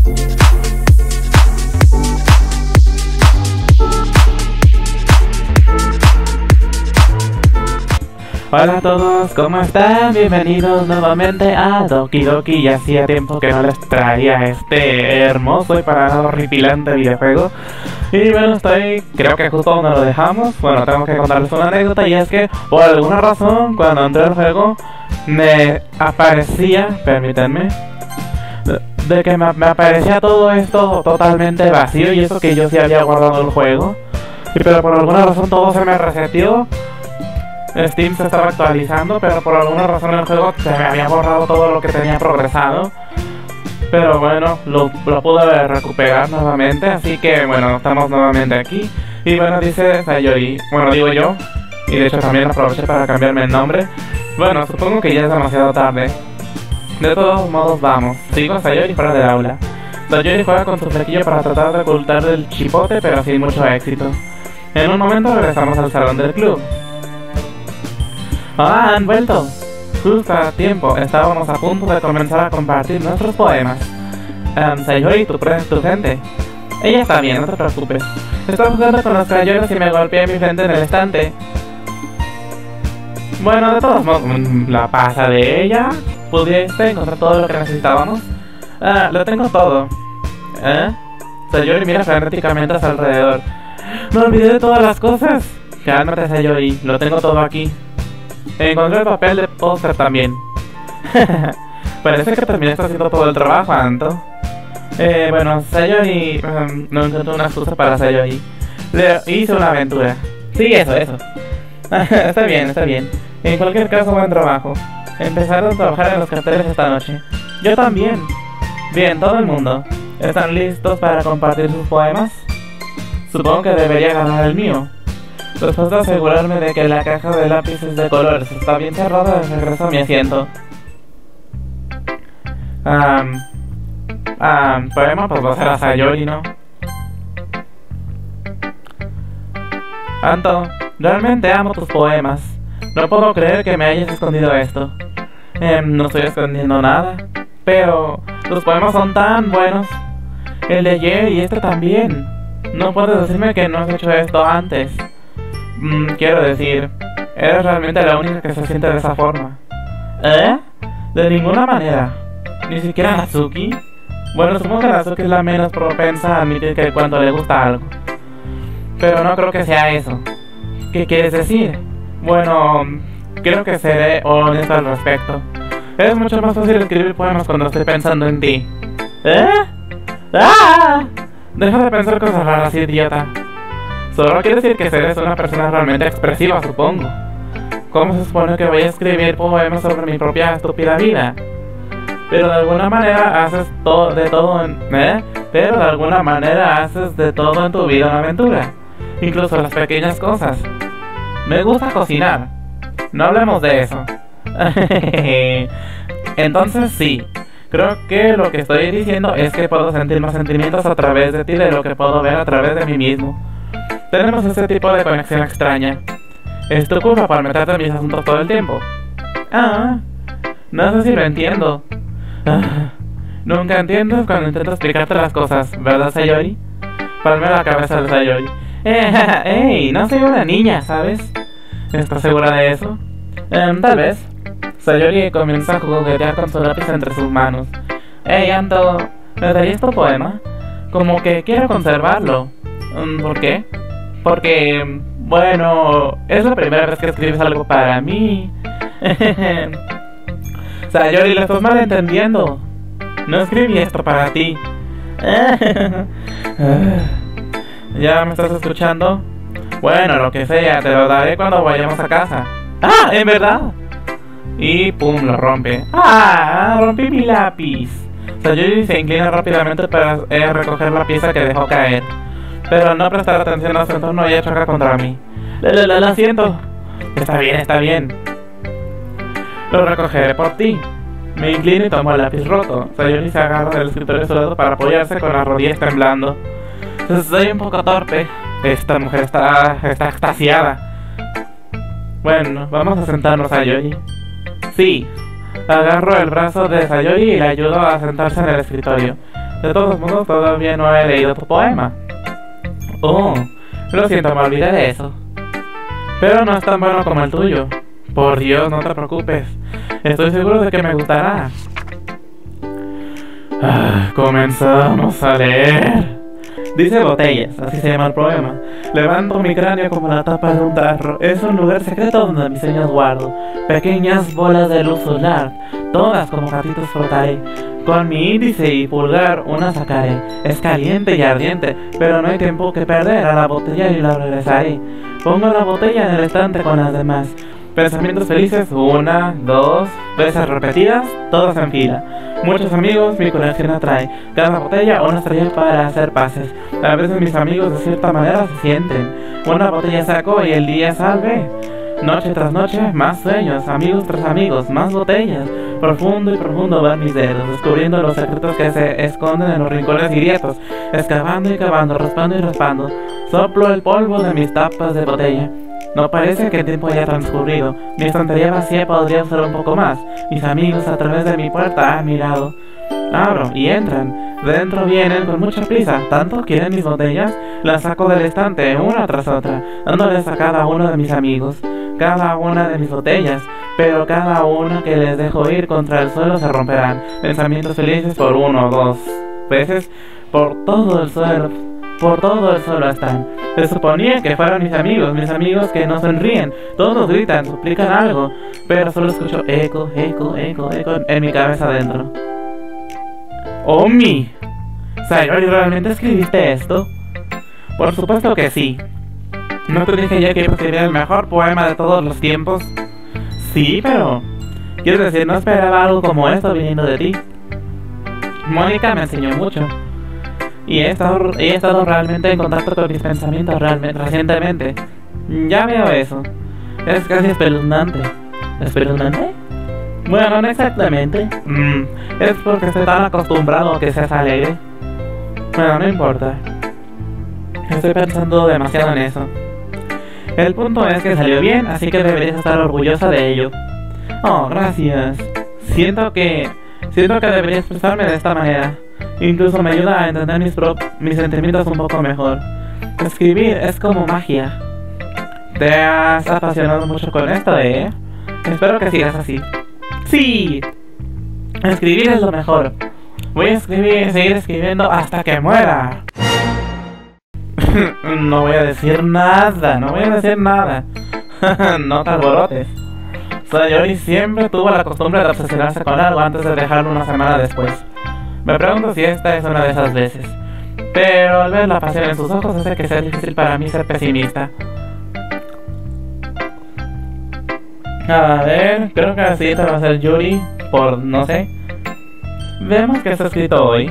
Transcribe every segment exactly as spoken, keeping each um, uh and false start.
Hola a todos, ¿cómo están? Bienvenidos nuevamente a Doki Doki. Ya hacía tiempo que no les traía este hermoso y para nada horripilante videojuego. Y bueno, estoy, creo que justo donde lo dejamos. Bueno, tengo que contarles una anécdota, y es que por alguna razón cuando entré al juego me aparecía, permítanme, de que me, me aparecía todo esto totalmente vacío, y eso que yo sí había guardado el juego. Y pero por alguna razón todo se me reseteó. Steam se estaba actualizando, pero por alguna razón el juego se me había borrado todo lo que tenía progresado. Pero bueno, lo, lo pude recuperar nuevamente, así que bueno, estamos nuevamente aquí. Y bueno, dice Sayori, bueno, digo yo, y de hecho también aproveché para cambiarme el nombre. Bueno, supongo que ya es demasiado tarde. De todos modos, vamos. Sigo a Sayori fuera del aula. Sayori juega con su flequillo para tratar de ocultar el chipote, pero sin mucho éxito. En un momento regresamos al salón del club. ¡Ah, han vuelto! Justo a tiempo, estábamos a punto de comenzar a compartir nuestros poemas. Um, Sayori, tu, tu gente. Ella está bien, no te preocupes. Estaba jugando con los crayones y me golpeé mi frente en el estante. Bueno, de todos modos, la pasa de ella. ¿Pudiste encontrar todo lo que necesitábamos? Ah, lo tengo todo. ¿Eh? Sayori mira frenéticamente a su alrededor. ¡Me olvidé de todas las cosas! Cálmate, Sayori, lo tengo todo aquí. Encontré el papel de póster también. Parece que terminaste haciendo todo el trabajo, Anto. Eh, bueno, Sayori... Um, no encontré una excusa para Sayori. Le hice una aventura. Sí, eso, eso. Está bien, está bien. En cualquier caso, buen trabajo. Empezaron a trabajar en los carteles esta noche. Yo también. Bien, todo el mundo. ¿Están listos para compartir sus poemas? Supongo que debería ganar el mío. Después de asegurarme de que la caja de lápices de colores está bien cerrada, regreso a mi asiento. Um, um, poema, pues va a ser a Sayori, ¿no? Anto, realmente amo tus poemas. No puedo creer que me hayas escondido esto. Eh, no estoy escondiendo nada, pero tus poemas son tan buenos. El de ayer y este también. No puedes decirme que no has hecho esto antes. Mm, quiero decir, eres realmente la única que se siente de esa forma. ¿Eh? De ninguna manera. ¿Ni siquiera Natsuki? Bueno, supongo que Natsuki es la menos propensa a admitir que cuando le gusta algo. Pero no creo que sea eso. ¿Qué quieres decir? Bueno, creo que seré honesto al respecto. Es mucho más fácil escribir poemas cuando estoy pensando en ti. ¿Eh? ¡Ah! Deja de pensar cosas raras, idiota. Solo quiere decir que eres una persona realmente expresiva, supongo. ¿Cómo se supone que voy a escribir poemas sobre mi propia estúpida vida? Pero de alguna manera haces todo de todo en... ¿Eh? Pero de alguna manera haces de todo en tu vida una aventura. Incluso las pequeñas cosas. Me gusta cocinar. No hablemos de eso. Entonces sí. Creo que lo que estoy diciendo es que puedo sentir más sentimientos a través de ti de lo que puedo ver a través de mí mismo. Tenemos ese tipo de conexión extraña. Es tu culpa por meterte en mis asuntos todo el tiempo. Ah, no sé si lo entiendo. Ah, nunca entiendes cuando intento explicarte las cosas, ¿verdad, Sayori? Palmé la cabeza de Sayori. Eh, ¡Ey! No soy una niña, ¿sabes? ¿Estás segura de eso? Eh, tal vez. Sayori comienza a juguetear con su lápiz entre sus manos. Ey, Anto, ¿me darías tu poema? Como que quiero conservarlo. ¿Por qué? Porque, bueno, es la primera vez que escribes algo para mí. Sayori, lo estás malentendiendo. No escribí esto para ti. ¿Ya me estás escuchando? Bueno, lo que sea, te lo daré cuando vayamos a casa. ¡Ah! ¿En verdad? Y pum, lo rompe. ¡Ah! Rompí mi lápiz. Sayori se inclina rápidamente para eh, recoger la pieza que dejó caer. Pero no prestar atención a su entorno y ella choca contra mí. Lo, lo, lo siento. Está bien, está bien. Lo recogeré por ti. Me inclino y tomo el lápiz roto. Sayori se agarra del escritorio a su lado para apoyarse con las rodillas temblando. Soy un poco torpe. Esta mujer está, está extasiada. Bueno, vamos a sentarnos, Sayori. Sí. Agarro el brazo de Sayori y le ayudo a sentarse en el escritorio. De todos modos, todavía no he leído tu poema. Oh, lo siento, me olvidé de eso. Pero no es tan bueno como el tuyo. Por Dios, no te preocupes. Estoy seguro de que me gustará. Ah, comenzamos a leer. Dice botellas, así se llama el poema. Levanto mi cráneo como la tapa de un tarro. Es un lugar secreto donde mis sueños guardo. Pequeñas bolas de luz solar, todas como gatitos frotaré. Con mi índice y pulgar una sacaré. Es caliente y ardiente, pero no hay tiempo que perder. A la botella y la regresaré. Pongo la botella en el estante con las demás. Pensamientos felices, una, dos, veces repetidas, todas en fila. Muchos amigos mi colección atrae. Cada botella una estrella para hacer pases. A veces mis amigos de cierta manera se sienten. Una botella saco y el día salve. Noche tras noche, más sueños, amigos tras amigos, más botellas. Profundo y profundo van mis dedos, descubriendo los secretos que se esconden en los rincones grietos. Excavando y cavando, raspando y raspando. Soplo el polvo de mis tapas de botella. No parece que el tiempo haya transcurrido. Mi estantería vacía podría ser un poco más. Mis amigos a través de mi puerta han mirado. Abro y entran. Dentro vienen con mucha prisa. Tanto quieren mis botellas. Las saco del estante una tras otra, dándoles a cada uno de mis amigos cada una de mis botellas. Pero cada una que les dejo ir contra el suelo se romperán. Pensamientos felices por uno o dos veces. Por todo el suelo. Por todo el suelo están. Se suponía que fueran mis amigos, mis amigos que no sonríen. Todos gritan, suplican algo, pero solo escucho eco, eco, eco, eco en mi cabeza adentro. ¡Omi! ¿Sayori, realmente escribiste esto? Por supuesto que sí. ¿No te dije ya que iba a escribir el mejor poema de todos los tiempos? Sí, pero... quiero decir, no esperaba algo como esto viniendo de ti. Mónica me enseñó mucho. Y he estado, he estado realmente en contacto con mis pensamientos realmente, recientemente. Ya veo eso. Es casi espeluznante. ¿Espeluznante? Bueno, no exactamente. Mm, es porque estoy tan acostumbrado a que seas alegre. Bueno, no importa. Estoy pensando demasiado en eso. El punto es que salió bien, así que deberías estar orgullosa de ello. Oh, gracias. Siento que... Siento que debería expresarme de esta manera. Incluso me ayuda a entender mis, pro mis sentimientos un poco mejor. Escribir es como magia. Te has apasionado mucho con esto, ¿eh? Espero que sigas así. ¡Sí! Escribir es lo mejor. Voy a escribir, seguir escribiendo hasta que muera. No voy a decir nada, no voy a decir nada. No te alborotes. Sayori siempre tuvo la costumbre de obsesionarse con algo antes de dejarlo una semana después. Me pregunto si esta es una de esas veces. Pero al ver la pasión en sus ojos hace que sea difícil para mí ser pesimista. A ver, creo que la siguiente va a ser Yuri, por no sé. Veamos qué está escrito hoy.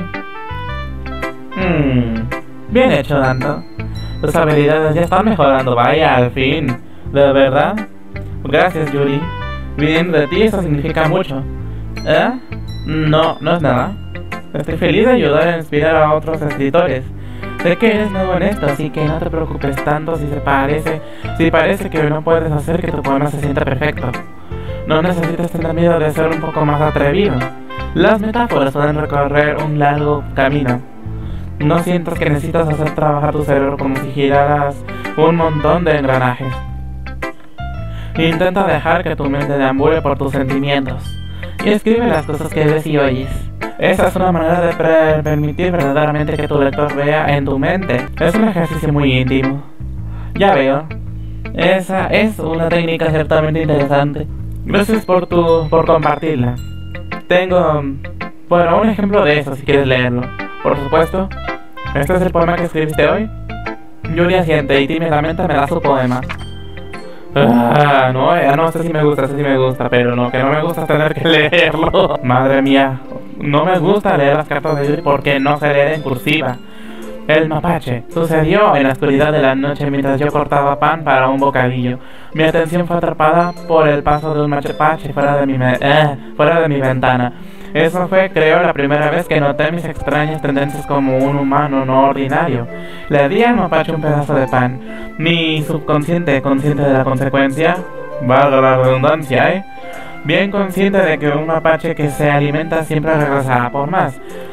Hmm, bien hecho, Danto. Tus habilidades ya están mejorando, vaya, al fin. ¿De verdad? Gracias, Yuri. Viniendo de ti eso significa mucho. ¿Eh? No, no es nada. Estoy feliz de ayudar a inspirar a otros escritores. Sé que eres nuevo en esto, así que no te preocupes tanto si se parece, si parece que no puedes hacer que tu poema se sienta perfecto. No necesitas tener miedo de ser un poco más atrevido. Las metáforas pueden recorrer un largo camino. No sientas que necesitas hacer trabajar tu cerebro como si giraras un montón de engranajes. Intenta dejar que tu mente deambule por tus sentimientos y escribe las cosas que ves y oyes. Esa es una manera de permitir verdaderamente que tu lector vea en tu mente. Es un ejercicio muy íntimo. Ya veo. Esa es una técnica ciertamente interesante. Gracias por tu por compartirla. Tengo, bueno, un ejemplo de eso si quieres leerlo. Por supuesto. Este es el poema que escribiste hoy. Yuri asiente y tímidamente me da su poema. Ah, no, eh, no sé si me gusta, sé si me gusta, pero no, que no me gusta tener que leerlo. Madre mía, no me gusta leer las cartas de Yuri porque no sé leer en cursiva. El mapache. Sucedió en la oscuridad de la noche mientras yo cortaba pan para un bocadillo. Mi atención fue atrapada por el paso de un mapache fuera de mi, eh, fuera de mi ventana. Eso fue, creo, la primera vez que noté mis extrañas tendencias como un humano no ordinario. Le di al mapache un pedazo de pan. Mi subconsciente, consciente de la consecuencia, valga la redundancia, ¿eh? Bien consciente de que un mapache que se alimenta siempre regresará por más.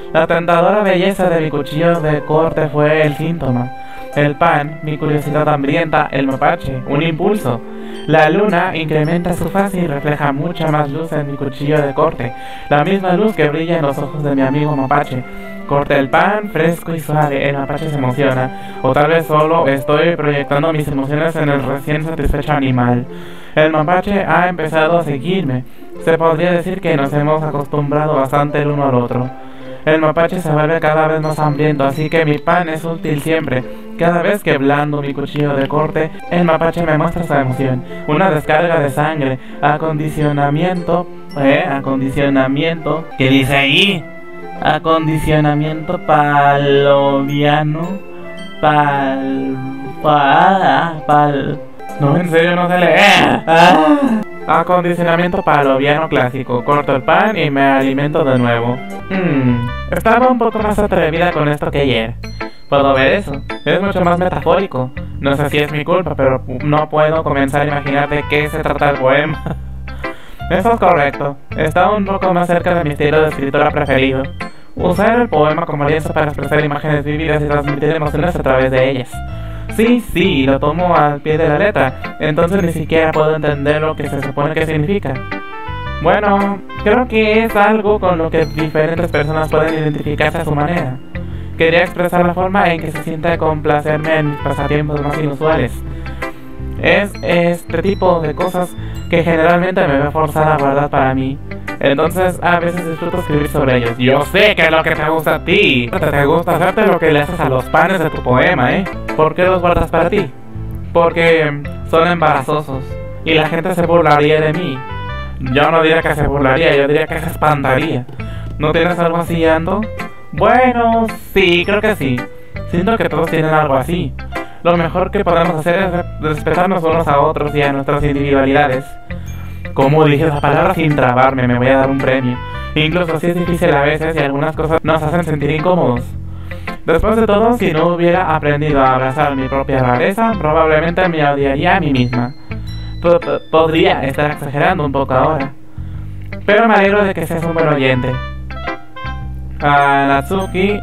La tentadora belleza de mi cuchillo de corte fue el síntoma. El pan, mi curiosidad hambrienta, el mapache, un impulso. La luna incrementa su faz y refleja mucha más luz en mi cuchillo de corte, la misma luz que brilla en los ojos de mi amigo mapache. Corta el pan, fresco y suave, el mapache se emociona, o tal vez solo estoy proyectando mis emociones en el recién satisfecho animal. El mapache ha empezado a seguirme. Se podría decir que nos hemos acostumbrado bastante el uno al otro. El mapache se vuelve cada vez más hambriento, así que mi pan es útil siempre. Cada vez que blando mi cuchillo de corte, el mapache me muestra su emoción. Una descarga de sangre, acondicionamiento, eh, acondicionamiento, ¿qué dice ahí? Acondicionamiento paloviano, pal, pal, pal, no, en serio no se lee. Ah. Acondicionamiento paloviano clásico. Corto el pan y me alimento de nuevo. Hmm, estaba un poco más atrevida con esto que ayer. Puedo ver eso. Es mucho más metafórico. No sé si es mi culpa, pero no puedo comenzar a imaginar de qué se trata el poema. Eso es correcto. Está un poco más cerca de mi estilo de escritora preferido. Usar el poema como lienzo para expresar imágenes vívidas y transmitir emociones a través de ellas. Sí, sí, lo tomo al pie de la letra, entonces ni siquiera puedo entender lo que se supone que significa. Bueno, creo que es algo con lo que diferentes personas pueden identificarse a su manera. Quería expresar la forma en que se siente complacerme en mis pasatiempos más inusuales. Es este tipo de cosas que generalmente me ve forzada a guardar para mí. Entonces a veces disfruto escribir sobre ellos. Yo sé que es lo que te gusta a ti. Te gusta hacerte lo que le haces a los panes de tu poema, ¿eh? ¿Por qué los guardas para ti? Porque son embarazosos y la gente se burlaría de mí. Yo no diría que se burlaría, yo diría que se espantaría. ¿No tienes algo así, Ando? Bueno, sí, creo que sí. Siento que todos tienen algo así. Lo mejor que podemos hacer es respetarnos unos a otros y a nuestras individualidades. Como dije esa palabra sin trabarme, me voy a dar un premio. Incluso si es difícil a veces y algunas cosas nos hacen sentir incómodos. Después de todo, si no hubiera aprendido a abrazar mi propia rareza, probablemente me odiaría a mí misma. P -p Podría estar exagerando un poco ahora, pero me alegro de que seas un buen oyente. Ah, Natsuki.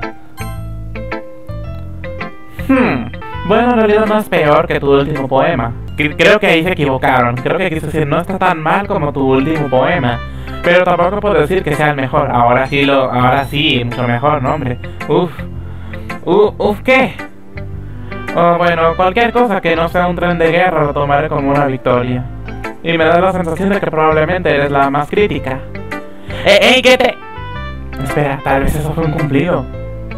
Hmm. Bueno, en realidad no es peor que tu último poema. Creo que ahí se equivocaron. Creo que quiso decir no está tan mal como tu último poema. Pero tampoco puedo decir que sea el mejor. Ahora sí lo, ahora sí, mucho mejor, ¿no, hombre? Uf. Uh, uf, ¿qué? Oh, bueno, cualquier cosa que no sea un tren de guerra lo tomaré como una victoria. Y me da la sensación de que probablemente eres la más crítica. ¡Eh, eh, qué te! Espera, tal vez eso fue un cumplido.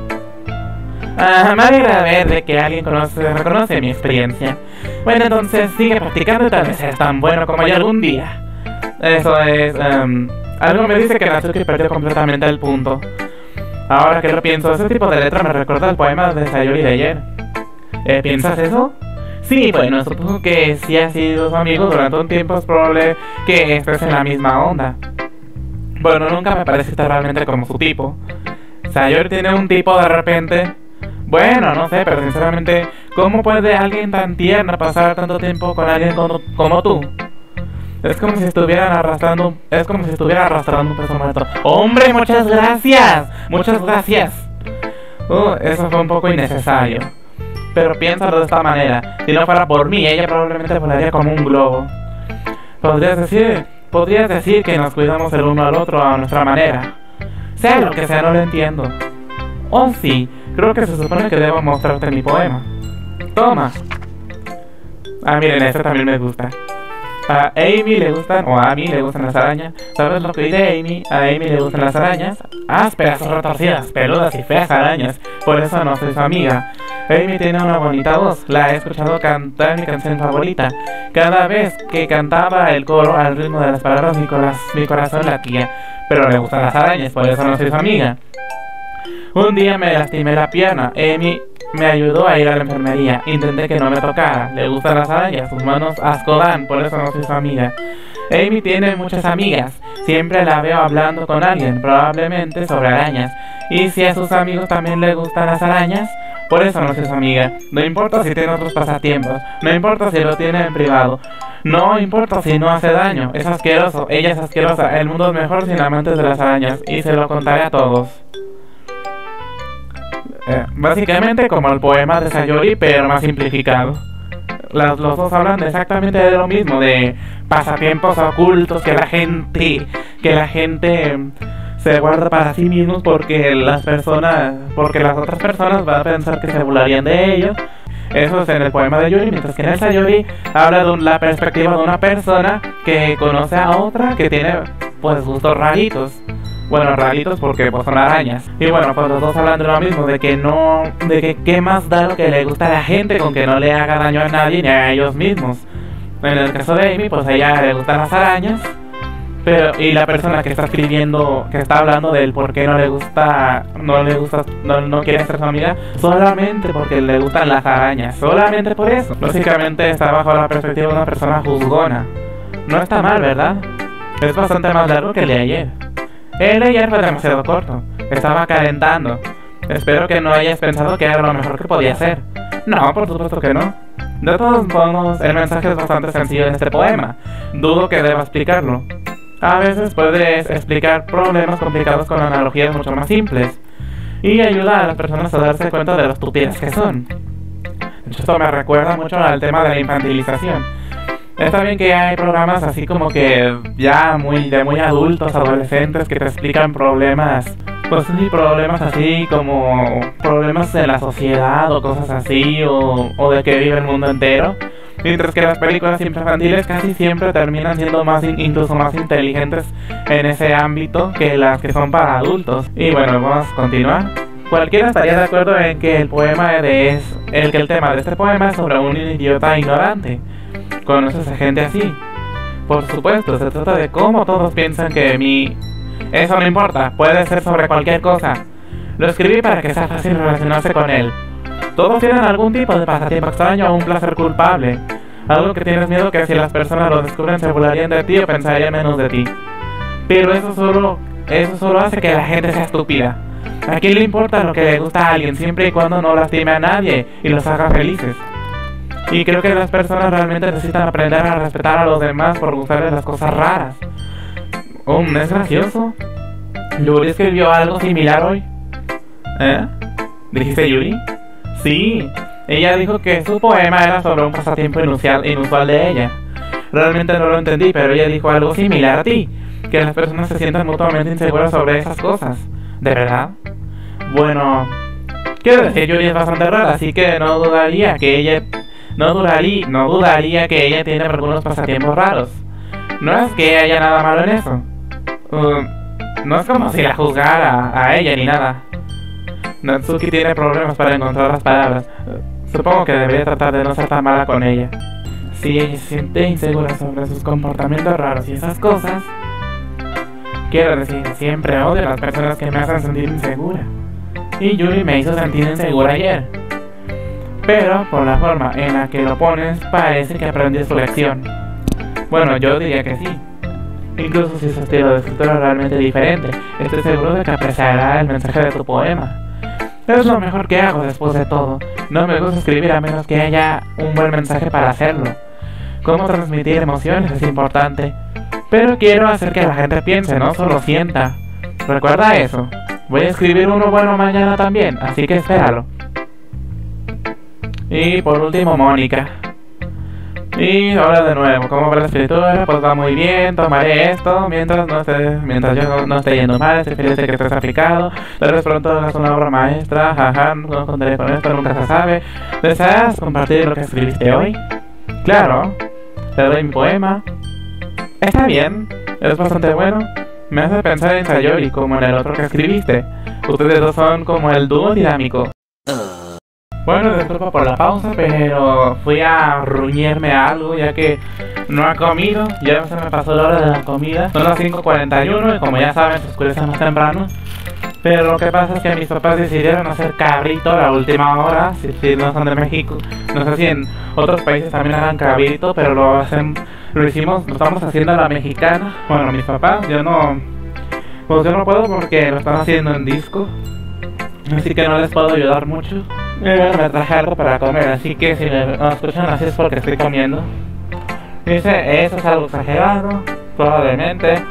Ah, me alegra ver de que alguien conoce, reconoce mi experiencia. Bueno, entonces sigue practicando y tal vez seas tan bueno como yo algún día. Eso es... Um, algo me dice que Natsuki perdió completamente el punto. Ahora que lo pienso, ese tipo de letra me recuerda al poema de Sayori de ayer. Eh, ¿Piensas eso? Sí, bueno, supongo que si has sido su amigo durante un tiempo es probable que estés en la misma onda. Bueno, nunca me pareciste realmente como su tipo. Sayori tiene un tipo de repente... Bueno, no sé, pero sinceramente, ¿cómo puede alguien tan tierno pasar tanto tiempo con alguien como, como tú? Es como si estuvieran arrastrando, es como si estuviera arrastrando un peso muerto. ¡Hombre, muchas gracias! ¡Muchas gracias! Uh, eso fue un poco innecesario. Pero piénsalo de esta manera. Si no fuera por mí, ella probablemente volaría como un globo. Podrías decir, podrías decir que nos cuidamos el uno al otro a nuestra manera. Sea lo que sea, no lo entiendo. Oh, sí. Creo que se supone que debo mostrarte mi poema. Toma. Ah, miren, este también me gusta. A Amy le gustan, o a mí le gustan las arañas. ¿Sabes lo que dice Amy? A Amy le gustan las arañas. Ásperas, retorcidas, peludas y feas arañas. Por eso no soy su amiga. Amy tiene una bonita voz. La he escuchado cantar mi canción favorita. Cada vez que cantaba el coro al ritmo de las palabras, mi, cora mi corazón latía. Pero le gustan las arañas, por eso no soy su amiga. Un día me lastimé la pierna. Amy me ayudó a ir a la enfermería. Intenté que no me tocara. Le gustan las arañas, sus manos asco dan, por eso no soy su amiga. Amy tiene muchas amigas. Siempre la veo hablando con alguien, probablemente sobre arañas. Y si a sus amigos también les gustan las arañas, por eso no soy su amiga. No importa si tiene otros pasatiempos. No importa si lo tiene en privado. No importa si no hace daño. Es asqueroso. Ella es asquerosa. El mundo es mejor sin amantes de las arañas. Y se lo contaré a todos. Eh, básicamente como el poema de Sayori, pero más simplificado. Las, los dos hablan exactamente de lo mismo, de pasatiempos ocultos que la gente, que la gente se guarda para sí mismos porque las personas, porque las otras personas van a pensar que se burlarían de ellos. Eso es en el poema de Yuri, mientras que en el Sayori habla de un, la perspectiva de una persona que conoce a otra que tiene pues gustos raritos. Bueno, raritos porque pues son arañas. Y bueno, pues los dos hablan de lo mismo, de que no, de que qué más da lo que le gusta a la gente con que no le haga daño a nadie ni a ellos mismos. En el caso de Amy, pues a ella le gustan las arañas. Pero, y la persona que está escribiendo, que está hablando del por qué no le gusta, no le gusta, no, no quiere ser su amiga, solamente porque le gustan las arañas, solamente por eso. Básicamente está bajo la perspectiva de una persona juzgona. No está mal, ¿verdad? Es bastante más largo que el de ayer. El de ayer fue demasiado corto, estaba calentando. Espero que no hayas pensado que era lo mejor que podía hacer. No, por supuesto que no. De todos modos, el mensaje es bastante sencillo en este poema. Dudo que deba explicarlo. A veces puedes explicar problemas complicados con analogías mucho más simples y ayuda a las personas a darse cuenta de lo estúpidas que son. De hecho, esto me recuerda mucho al tema de la infantilización. Está bien que hay programas así como que ya muy de muy adultos, adolescentes, que te explican problemas, pues sí, problemas así como problemas de la sociedad o cosas así, o, o de que vive el mundo entero. Mientras que las películas infantiles casi siempre terminan siendo más in, incluso más inteligentes en ese ámbito que las que son para adultos. Y bueno, vamos a continuar. Cualquiera estaría de acuerdo en que el poema de es el que el tema de este poema es sobre un idiota ignorante. ¿Conoces a gente así? Por supuesto, se trata de cómo todos piensan que mi... Eso no importa, puede ser sobre cualquier cosa. Lo escribí para que sea fácil relacionarse con él. Todos tienen algún tipo de pasatiempo extraño o un placer culpable. Algo que tienes miedo que si las personas lo descubren se burlarían de ti o pensarían menos de ti. Pero eso solo, eso solo hace que la gente sea estúpida. ¿A quién le importa lo que le gusta a alguien siempre y cuando no lastime a nadie y los haga felices? Y creo que las personas realmente necesitan aprender a respetar a los demás por gustarles las cosas raras. Oh, ¿no es gracioso? ¿Yuri escribió algo similar hoy? ¿Eh? ¿Dijiste Yuri? Sí, ella dijo que su poema era sobre un pasatiempo inusual, inusual de ella. Realmente no lo entendí, pero ella dijo algo similar a ti, que las personas se sientan mutuamente inseguras sobre esas cosas. ¿De verdad? Bueno, quiero decir, Yuri es bastante rara, así que no dudaría que ella... No dudaría, no dudaría que ella tiene algunos pasatiempos raros. No es que haya nada malo en eso. Uh, no es como si la juzgara a ella ni nada. Natsuki tiene problemas para encontrar las palabras. Supongo que debería tratar de no ser tan mala con ella. Si ella se siente insegura sobre sus comportamientos raros y esas cosas, quiero decir, siempre odio a las personas que me hacen sentir insegura. Y Yuri me hizo sentir insegura ayer. Pero por la forma en la que lo pones, parece que aprendió su lección. Bueno, yo diría que sí. Incluso si su estilo de escritura es realmente diferente, estoy seguro de que apreciará el mensaje de tu poema. Es lo mejor que hago después de todo. No me gusta escribir a menos que haya un buen mensaje para hacerlo. Cómo transmitir emociones es importante. Pero quiero hacer que la gente piense, no solo sienta. Recuerda eso. Voy a escribir uno bueno mañana también, así que espéralo. Y por último, Mónica. Y ahora de nuevo, ¿cómo va la escritura? Pues va muy bien, tomaré esto mientras no esté, mientras yo no, no esté yendo mal, estoy feliz de que estés aplicado. Tal vez pronto hagas una obra maestra, jaja, no contaré con esto, nunca se sabe. ¿Deseas compartir lo que escribiste hoy? Claro, te doy mi poema. Está bien, es bastante bueno. Me hace pensar en Sayori como en el otro que escribiste. Ustedes dos son como el dúo dinámico. Bueno, disculpa por la pausa, pero fui a ruñirme algo ya que no he comido. Ya se me pasó la hora de la comida. Son las cinco cuarenta y uno y como ya saben, se oscurece más temprano. Pero lo que pasa es que mis papás decidieron hacer cabrito a la última hora. Si, si no son de México, no sé si en otros países también hagan cabrito, pero lo hacen, lo hicimos, lo estamos haciendo a la mexicana. Bueno, mis papás, yo no, pues yo no puedo porque lo están haciendo en disco. Así que no les puedo ayudar mucho. Eh, me traje algo para comer, así que si me no escuchan así es porque estoy comiendo. Dice, eso es algo exagerado, probablemente.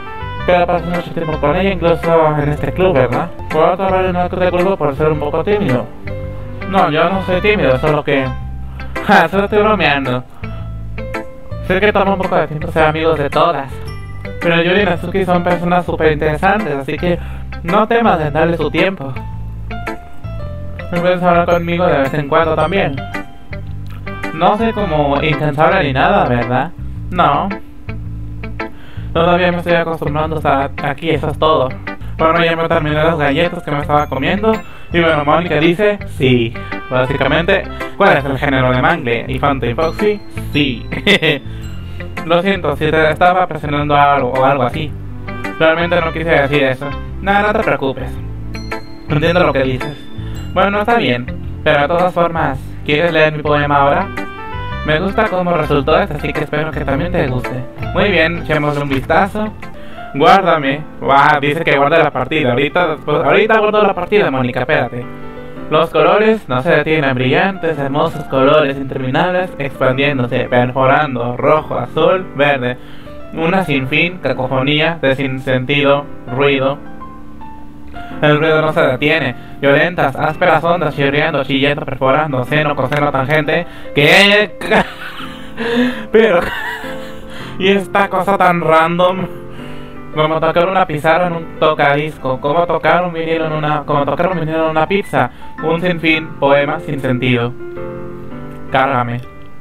pero pasé mucho tiempo con ella, incluso en este club, ¿verdad? ¿Puedo acabar en este club por ser un poco tímido? No, yo no soy tímido, solo que... Ja, solo estoy bromeando. Sé que toma un poco de tiempo ser amigos de todas, pero Yuri y Natsuki son personas súper interesantes, así que no temas en darle su tiempo. Puedes hablar conmigo de vez en cuando también. No sé cómo incansable ni nada, ¿verdad? No. Todavía me estoy acostumbrando a aquí, eso es todo. Bueno, ya me terminé las galletas que me estaba comiendo. Y bueno, Mónica dice, sí. Básicamente, ¿cuál es el género de mangle? ¿Y Fanta y Foxy? Sí. Lo siento, si te estaba presionando algo o algo así. Realmente no quise decir eso. Nada, no te preocupes. Entiendo lo que dices. Bueno, está bien. Pero de todas formas, ¿quieres leer mi poema ahora? Me gusta cómo resultó esto, así que espero que también te guste. Muy bien, echémosle un vistazo. Guárdame. Wow, dice que guarde la partida. Ahorita, pues, ahorita guardo la partida, Mónica, espérate. Los colores no se detienen, brillantes, hermosos colores interminables, expandiéndose, perforando, rojo, azul, verde. Una sin fin, cacofonía de sin sentido, ruido. El ruido no se detiene, violentas, ásperas ondas, chirriando, chillando, perforando, seno, coseno, tangente. ¿Qué? Pero... y esta cosa tan random... como tocar una pizarra en un tocadisco, como tocar un vinilo en una, como tocar un vinilo en una pizza, un sinfín, poema sin sentido. Cárgame.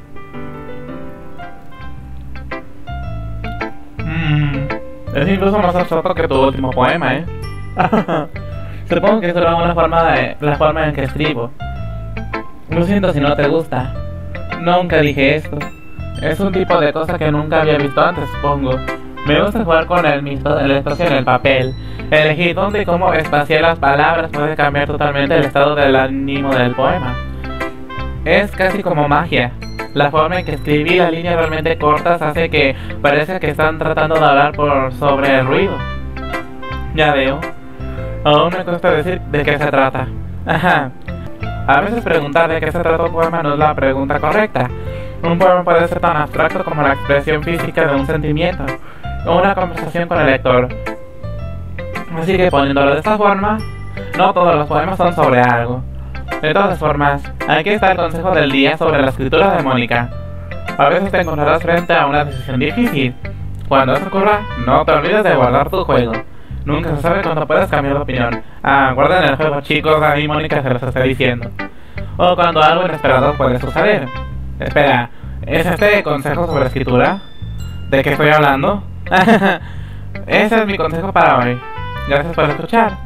Mmm, es incluso más absurdo que tu último poema, ¿eh? Supongo que es solo una forma de, la forma en que escribo. Lo siento si no te gusta. Nunca dije esto. Es un tipo de cosa que nunca había visto antes, supongo. Me gusta jugar con el mismo, el espacio en el papel. Elegir dónde y cómo espaciar las palabras puede cambiar totalmente el estado del ánimo del poema. Es casi como magia. La forma en que escribí las líneas realmente cortas hace que parece que están tratando de hablar por sobre el ruido. Ya veo. Aún me cuesta decir de qué se trata. Ajá. A veces preguntar de qué se trata un poema no es la pregunta correcta. Un poema puede ser tan abstracto como la expresión física de un sentimiento o una conversación con el lector. Así que poniéndolo de esta forma, no todos los poemas son sobre algo. De todas formas, aquí está el consejo del día sobre la escritura de Mónica. A veces te encontrarás frente a una decisión difícil. Cuando eso ocurra, no te olvides de guardar tu juego. Nunca se sabe cuándo puedes cambiar de opinión. Ah, guarden el juego, chicos, a mí Mónica se los está diciendo. O cuando algo inesperado puede suceder. Espera, ¿es este consejo sobre escritura? ¿De qué estoy hablando? Ese es mi consejo para hoy. Gracias por escuchar.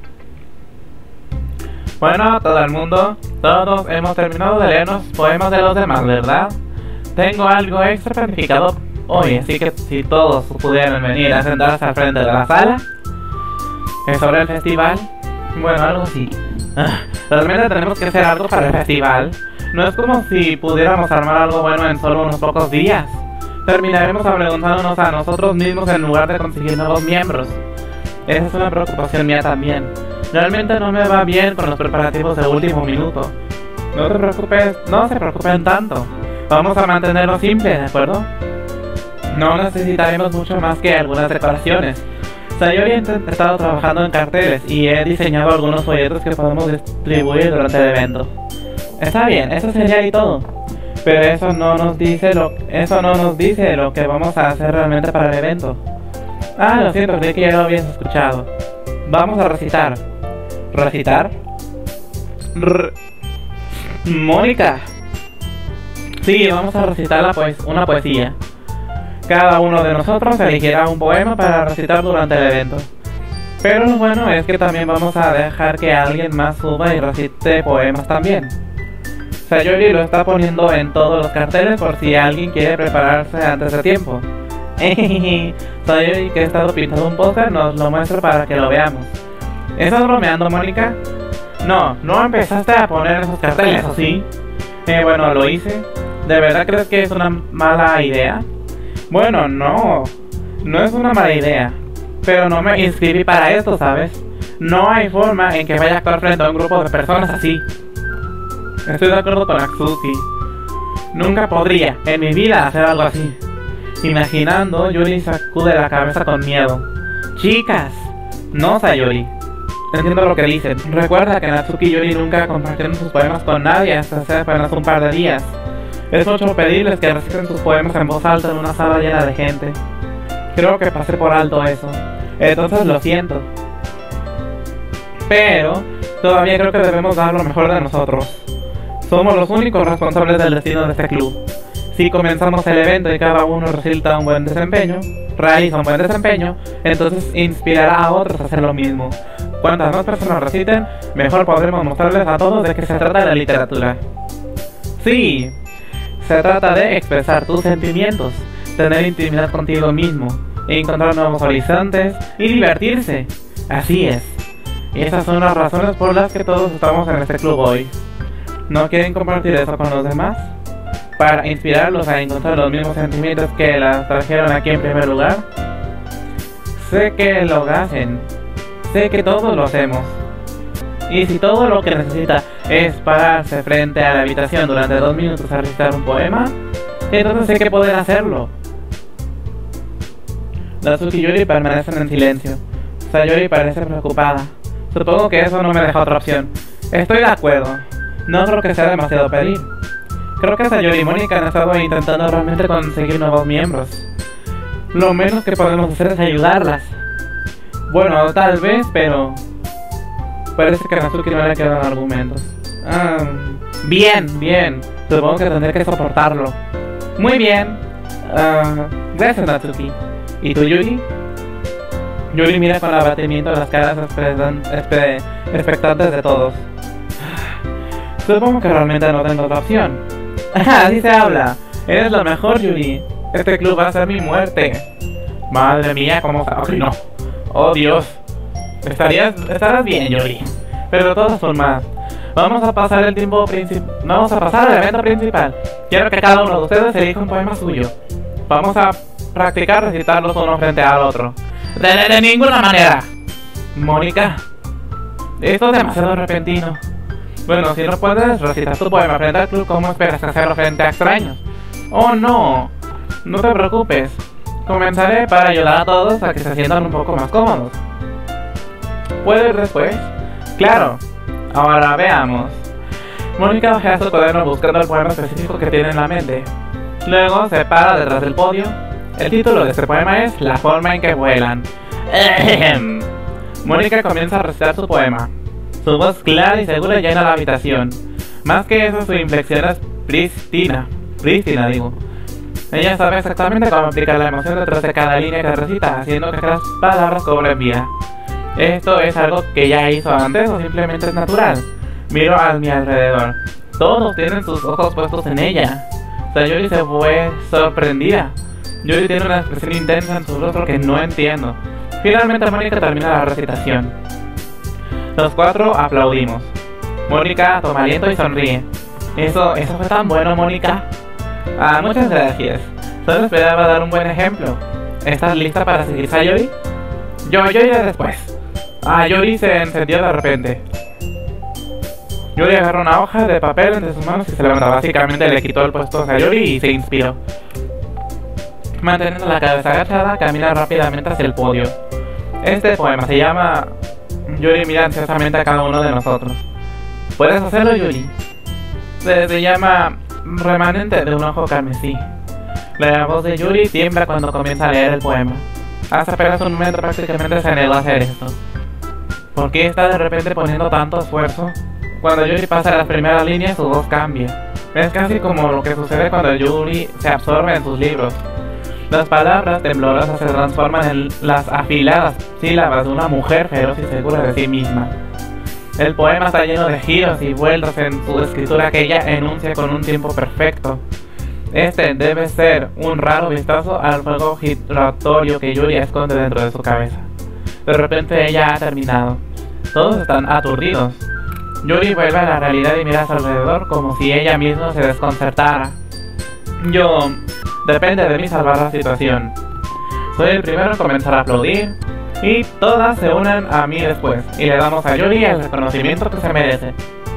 Bueno, todo el mundo, todos hemos terminado de leer los poemas de los demás, ¿verdad? Tengo algo extra planificado hoy, así que si todos pudieran venir a sentarse al frente de la sala. ¿Es sobre el festival? Bueno, algo así. Realmente tenemos que hacer algo para el festival. No es como si pudiéramos armar algo bueno en solo unos pocos días. Terminaremos preguntándonos a nosotros mismos en lugar de conseguir nuevos miembros. Esa es una preocupación mía también. Realmente no me va bien con los preparativos de último minuto. No te preocupes, no se preocupen tanto. Vamos a mantenerlo simple, ¿de acuerdo? No necesitaremos mucho más que algunas decoraciones. Sayori ha estado trabajando en carteles y he diseñado algunos folletos que podemos distribuir durante el evento. Está bien, eso sería y todo. Pero eso no nos dice lo eso no nos dice lo que vamos a hacer realmente para el evento. Ah, lo siento, creí que ya lo habías escuchado. Vamos a recitar. ¿Recitar? R Mónica. Sí, vamos a recitar la poes una poesía. Cada uno de nosotros elegirá un poema para recitar durante el evento. Pero lo bueno es que también vamos a dejar que alguien más suba y recite poemas también. Sayori lo está poniendo en todos los carteles por si alguien quiere prepararse antes de tiempo. Sayori, que ha estado pintando un póster, nos lo muestra para que lo veamos. ¿Estás bromeando, Mónica? No, no empezaste a poner esos carteles, ¿o sí? Eh, bueno, lo hice. ¿De verdad crees que es una mala idea? Bueno, no, no es una mala idea, pero no me inscribí para esto, ¿sabes? No hay forma en que vaya a actuar frente a un grupo de personas así. Estoy de acuerdo con Natsuki. Nunca podría, en mi vida, hacer algo así. Imaginando, Yuri sacude la cabeza con miedo. Chicas, no, Sayori. Entiendo lo que dicen. Recuerda que Natsuki y Yuri nunca compartieron sus poemas con nadie hasta hace apenas un par de días. Es mucho pedirles que reciten sus poemas en voz alta en una sala llena de gente. Creo que pasé por alto eso. Entonces lo siento. Pero todavía creo que debemos dar lo mejor de nosotros. Somos los únicos responsables del destino de este club. Si comenzamos el evento y cada uno resulta un buen desempeño, realiza un buen desempeño, entonces inspirará a otros a hacer lo mismo. Cuantas más personas reciten, mejor podremos mostrarles a todos de qué se trata la literatura. Sí, se trata de expresar tus sentimientos, tener intimidad contigo mismo, encontrar nuevos horizontes y divertirse. Así es. Esas son las razones por las que todos estamos en este club hoy. ¿No quieren compartir eso con los demás? Para inspirarlos a encontrar los mismos sentimientos que las trajeron aquí en primer lugar. Sé que lo hacen. Sé que todos lo hacemos. Y si todo lo que necesita es pararse frente a la habitación durante dos minutos a recitar un poema, entonces sé que pueden hacerlo. Natsuki y Yuri permanecen en silencio. Sayori parece preocupada. Supongo que eso no me deja otra opción. Estoy de acuerdo. No creo que sea demasiado pedir. Creo que Sayori y Mónica han estado intentando realmente conseguir nuevos miembros. Lo menos que podemos hacer es ayudarlas. Bueno, tal vez, pero... parece que a Natsuki no le quedan argumentos. Ah, bien, bien. Supongo que tendré que soportarlo. Muy bien. Uh, gracias, Natsuki. ¿Y tú, Yuri? Yuri mira con abatimiento las caras expectantes de todos. Supongo que realmente no tengo otra opción. Así se habla. Eres lo mejor, Yuri. Este club va a ser mi muerte. Madre mía, cómo está. Oh, no. Oh, Dios. Estarías, estarás bien, Yuri. Pero de todas formas, vamos a pasar el tiempo principal. Vamos a pasar al evento principal. Quiero que cada uno de ustedes elija un poema suyo. Vamos a practicar recitarlos uno frente al otro. De, de, de ninguna manera. Mónica, esto es demasiado repentino. Bueno, si no puedes recitar tu poema frente al club, ¿cómo esperas hacerlo frente a extraños? Oh, no. No te preocupes. Comenzaré para ayudar a todos a que se sientan un poco más cómodos. ¿Puedo ir después? Claro. Ahora veamos. Mónica ojea su cuaderno buscando el poema específico que tiene en la mente. Luego se para detrás del podio. El título de este poema es La forma en que vuelan. Ehem. Mónica comienza a recitar su poema. Su voz clara y segura llena la habitación. Más que eso, su inflexión es prístina. Prístina, digo. Ella sabe exactamente cómo aplicar la emoción detrás de cada línea que recita, haciendo que las palabras cobren vida. ¿Esto es algo que ya hizo antes o simplemente es natural? Miro a mi alrededor. Todos tienen sus ojos puestos en ella. Sayori se fue sorprendida. Yuri tiene una expresión intensa en su rostro que no entiendo. Finalmente Mónica termina la recitación. Los cuatro aplaudimos. Mónica toma aliento y sonríe. Eso, eso fue tan bueno, Mónica. Ah, muchas gracias. Solo esperaba dar un buen ejemplo. ¿Estás lista para seguir, Sayori? Yo, yo iré después. Ah, Yuri se encendió de repente. Yuri agarró una hoja de papel entre sus manos y se levantó. Básicamente le quitó el puesto a Sayori y se inspiró. Manteniendo la cabeza agachada, camina rápidamente hacia el podio. Este poema se llama... Yuri mira ansiosamente a cada uno de nosotros. ¿Puedes hacerlo, Yuri? Se, se llama... Remanente de un ojo carmesí. La voz de Yuri tiembla cuando comienza a leer el poema. Hace apenas un momento prácticamente se negó a hacer esto. ¿Por qué está de repente poniendo tanto esfuerzo? Cuando Yuri pasa las primeras líneas, su voz cambia. Es casi como lo que sucede cuando Yuri se absorbe en sus libros. Las palabras temblorosas se transforman en las afiladas sílabas de una mujer feroz y segura de sí misma. El poema está lleno de giros y vueltas en su escritura que ella enuncia con un tiempo perfecto. Este debe ser un raro vistazo al fuego giratorio que Yuri esconde dentro de su cabeza. De repente ella ha terminado. Todos están aturdidos. Yuri vuelve a la realidad y mira a su alrededor como si ella misma se desconcertara. Yo... Depende de mí salvar la situación. Soy el primero en comenzar a aplaudir. Y todas se unen a mí después. Y le damos a Yuri el reconocimiento que se merece.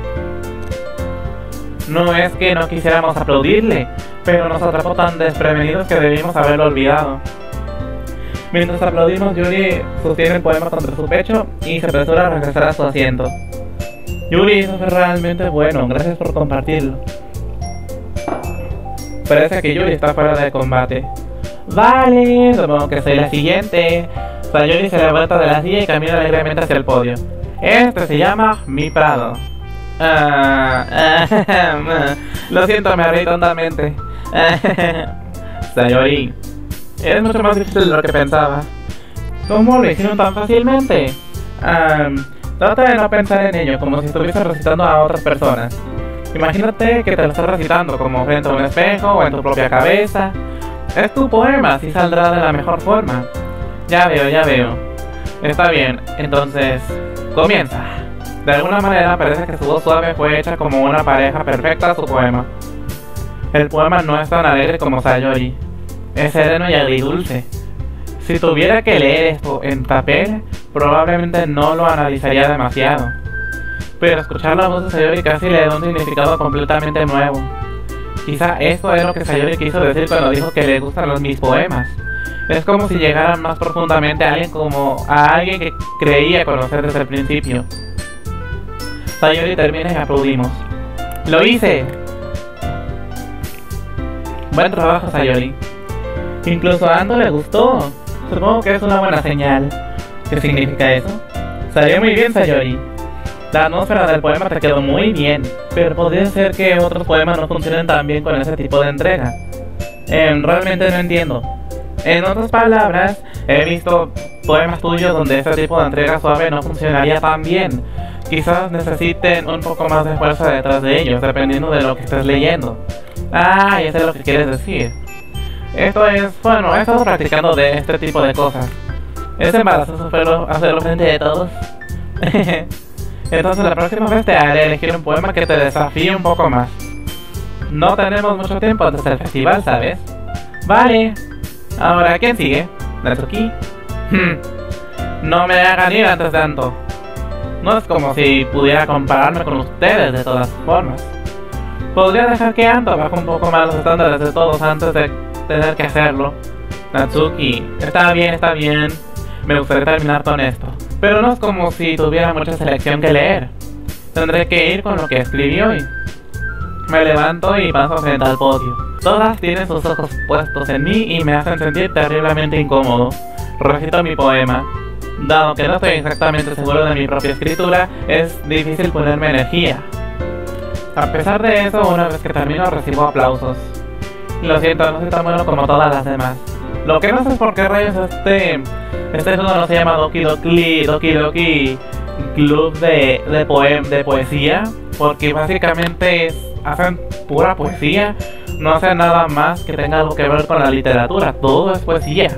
No es que no quisiéramos aplaudirle, pero nos atrapó tan desprevenidos que debimos haberlo olvidado. Mientras aplaudimos, Yuri sostiene el poema contra su pecho y se apresura a regresar a su asiento. Yuri, eso fue realmente bueno, gracias por compartirlo. Parece que Yuri está fuera de combate. Vale, supongo que soy la siguiente. Sayori se levanta de la silla y camina alegremente hacia el podio. Este se llama Mi Prado. Ah, ah, lo siento, me reí tontamente. Sayori, es mucho más difícil de lo que pensaba. ¿Cómo lo hicieron tan fácilmente? Um, trata de no pensar en ello como si estuviese recitando a otras personas. Imagínate que te lo estás recitando como frente a un espejo o en tu propia cabeza. Es tu poema, así saldrá de la mejor forma. Ya veo, ya veo. Está bien, entonces, comienza. De alguna manera parece que su voz suave fue hecha como una pareja perfecta a su poema. El poema no es tan alegre como Sayori. Es sereno y agridulce. Si tuviera que leer esto en papel, probablemente no lo analizaría demasiado. Pero escuchar la voz de Sayori casi le da un significado completamente nuevo. Quizá esto es lo que Sayori quiso decir cuando dijo que le gustan los mis poemas. Es como si llegaran más profundamente a alguien como a alguien que creía conocer desde el principio. Sayori termina y aplaudimos. ¡Lo hice! Buen trabajo, Sayori. Incluso a Ando le gustó. Supongo que es una buena señal. ¿Qué significa eso? Salió muy bien, Sayori. La atmósfera del poema te quedó muy bien, pero podría ser que otros poemas no funcionen tan bien con ese tipo de entrega. Eh, realmente no entiendo. En otras palabras, he visto poemas tuyos donde ese tipo de entrega suave no funcionaría tan bien. Quizás necesiten un poco más de fuerza detrás de ellos, dependiendo de lo que estés leyendo. Ah, ya sé lo que quieres decir. Esto es, bueno, he estado practicando de este tipo de cosas. Es embarazoso hacerlo, hacerlo frente de todos. Entonces la próxima vez te haré elegir un poema que te desafíe un poco más. No tenemos mucho tiempo antes del festival, ¿sabes? Vale. Ahora, ¿quién sigue? Natsuki. No me hagan ir antes de Ando. No es como si pudiera compararme con ustedes de todas formas. Podría dejar que Ando baje un poco más los estándares de todos antes de tener que hacerlo. Natsuki, está bien, está bien. Me gustaría terminar con esto. Pero no es como si tuviera mucha selección que leer. Tendré que ir con lo que escribí hoy. Me levanto y paso frente al podio. Todas tienen sus ojos puestos en mí y me hacen sentir terriblemente incómodo. Recito mi poema. Dado que no estoy exactamente seguro de mi propia escritura, es difícil ponerme energía. A pesar de eso, una vez que termino recibo aplausos. Lo siento, no soy tan bueno como todas las demás. Lo que no sé es por qué rayos este... Este juego no se llama Doki Doki Doki Doki Club de, de, poem, de poesía. Porque básicamente es, hacen pura poesía. No hacen nada más que tenga algo que ver con la literatura. Todo es poesía.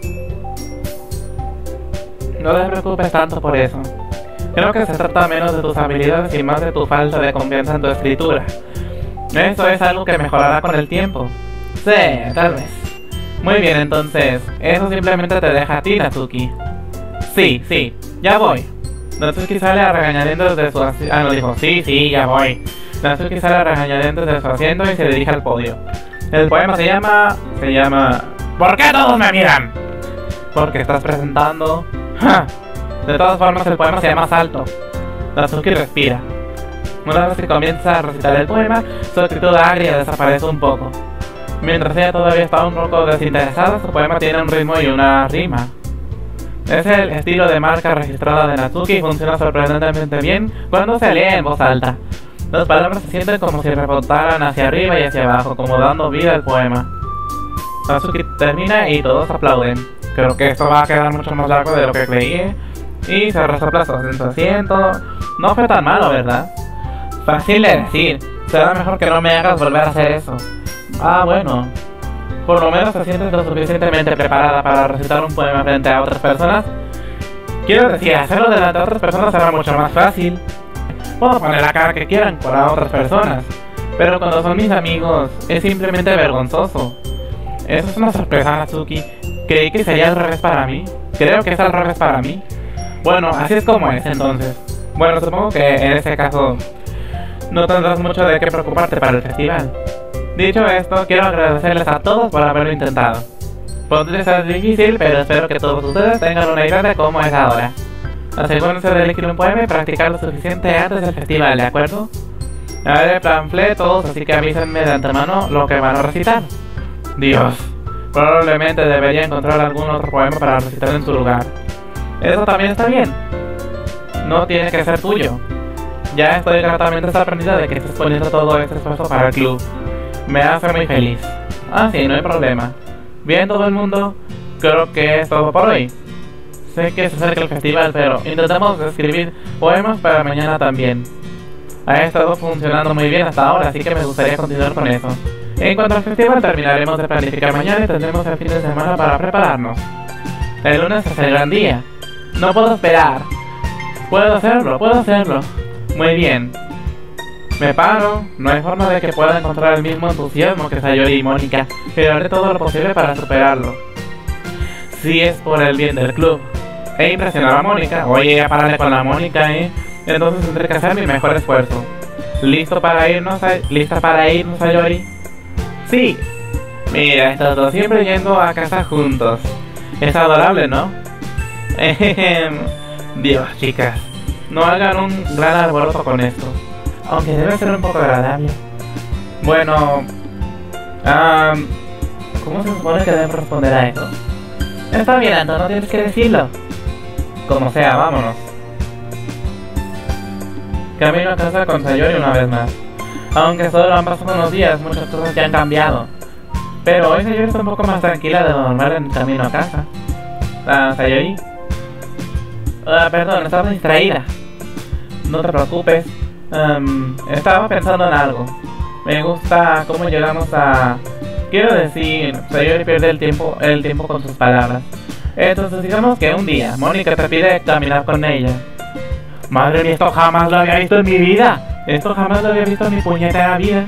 No te preocupes tanto por eso. Creo que se trata menos de tus habilidades y más de tu falta de confianza en tu escritura. Eso es algo que mejorará con el tiempo. Sí, tal vez. Muy bien, entonces, eso simplemente te deja a ti, Natsuki. Sí, sí, ya voy. Natsuki sale a regañadientes de su asiento. Ah, no, dijo, sí, sí, ya voy. Natsuki sale a regañadientes de su asiento y se dirige al podio. El poema se llama... Se llama... ¿Por qué todos me miran? Porque estás presentando... ¡Ja! De todas formas, el poema se llama Salto. Natsuki respira. Una vez que comienza a recitar el poema, su actitud agria desaparece un poco. Mientras ella todavía está un poco desinteresada, su poema tiene un ritmo y una rima. Es el estilo de marca registrada de Natsuki y funciona sorprendentemente bien cuando se lee en voz alta. Las palabras se sienten como si rebotaran hacia arriba y hacia abajo, como dando vida al poema. Natsuki termina y todos aplauden. Creo que esto va a quedar mucho más largo de lo que creí. Y se resopla en su asiento. No fue tan malo, ¿verdad? Fácil de decir. Será mejor que no me hagas volver a hacer eso. Ah, bueno. Por lo menos te sientes lo suficientemente preparada para recitar un poema frente a otras personas. Quiero decir, hacerlo delante de otras personas será mucho más fácil. Puedo poner la cara que quieran para otras personas, pero cuando son mis amigos es simplemente vergonzoso. Eso es una sorpresa, Natsuki. Creí que sería al revés para mí. Creo que es al revés para mí. Bueno, así es como es entonces. Bueno, supongo que en ese caso no tendrás mucho de qué preocuparte para el festival. Dicho esto, quiero agradecerles a todos por haberlo intentado. Podría ser difícil, pero espero que todos ustedes tengan una idea de cómo es ahora. Asegúrense de elegir un poema y practicar lo suficiente antes del festival, ¿de acuerdo? Haré panfletos, así que avísenme de antemano lo que van a recitar. Dios, probablemente debería encontrar algún otro poema para recitar en su lugar. Eso también está bien. No tiene que ser tuyo. Ya estoy gratamente sorprendida de que estés poniendo todo este esfuerzo para el club. Me hace muy feliz. Ah, sí, no hay problema. Bien, todo el mundo, creo que es todo por hoy. Sé que se acerca el festival, pero intentamos escribir poemas para mañana también. Ha estado funcionando muy bien hasta ahora, así que me gustaría continuar con eso. En cuanto al festival, terminaremos de planificar mañana y tendremos el fin de semana para prepararnos. El lunes es el gran día. No puedo esperar. Puedo hacerlo, puedo hacerlo. Muy bien. Me paro, no hay forma de que pueda encontrar el mismo entusiasmo que Sayori y Mónica, pero haré todo lo posible para superarlo. Si es por el bien del club. He impresionado a Mónica, oye, a pararle con la Mónica, eh. Entonces tendré que hacer mi mejor esfuerzo. ¿Listo para irnos, a... ¿Lista para irnos, Sayori? Sí. Mira, estos dos siempre yendo a casa juntos. Es adorable, ¿no? Dios, chicas, no hagan un gran alboroto con esto. Aunque debe ser un poco agradable. Bueno... Um, ¿Cómo se supone que deben responder a eso? Está bien, Anto, no tienes que decirlo. Como sea, vámonos. Camino a casa con Sayori una vez más. Aunque solo han pasado unos días, muchas cosas ya han cambiado. Pero hoy Sayori está un poco más tranquila de lo normal en el camino a casa. Ah, Sayori. Ah, perdón, estaba distraída. No te preocupes. Um, estaba pensando en algo. Me gusta cómo llegamos a... Quiero decir, Sayori pierde el tiempo, el tiempo con sus palabras. Entonces digamos que un día Mónica te pide caminar con ella. Madre mía, esto jamás lo había visto en mi vida. Esto jamás lo había visto en mi puñetera vida.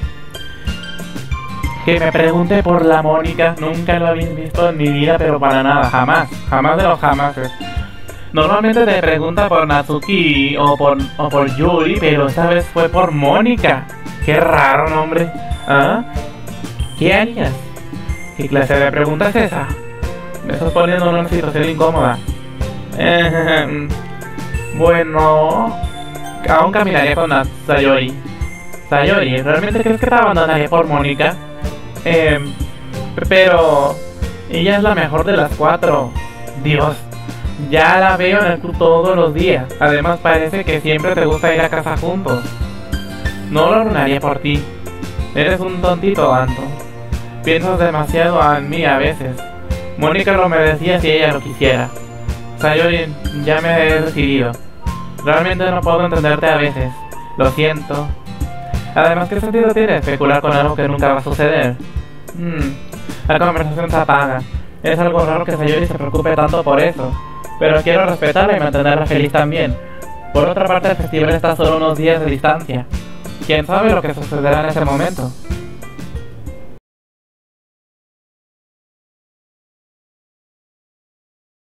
Que me pregunte por la Mónica. Nunca lo había visto en mi vida, pero para nada, jamás. Jamás de los jamás. Normalmente te pregunta por Natsuki o por, o por Yuri, pero esta vez fue por Mónica. Qué raro nombre. ¿Ah? ¿Qué harías? ¿Qué clase de pregunta es esa? Me estás poniendo en una situación incómoda. Eh, bueno... Aún caminaría con la Sayori. Sayori, ¿realmente crees que te abandonaría por Mónica? Eh, pero... Ella es la mejor de las cuatro. Dios, ya la veo en el club todos los días. Además parece que siempre te gusta ir a casa juntos. No lo arruinaría por ti. Eres un tontito, Anto. Piensas demasiado en mí a veces. Mónica lo merecía si ella lo quisiera. Sayori, ya me he decidido. Realmente no puedo entenderte a veces. Lo siento. Además, ¿qué sentido tiene especular con algo que nunca va a suceder? Hmm. La conversación se apaga. Es algo raro que Sayori se preocupe tanto por eso. Pero quiero respetarla y mantenerla feliz también. Por otra parte, el festival está a solo unos días de distancia. ¿Quién sabe lo que sucederá en ese momento?